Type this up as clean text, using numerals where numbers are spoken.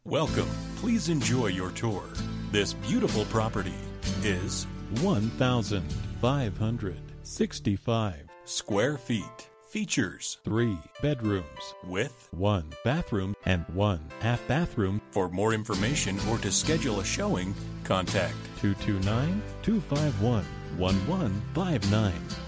Welcome. Please enjoy your tour. This beautiful property is 1,565 square feet. Features 3 bedrooms with 1 bathroom and 1 half bathroom. For more information or to schedule a showing, contact 229-251-1159.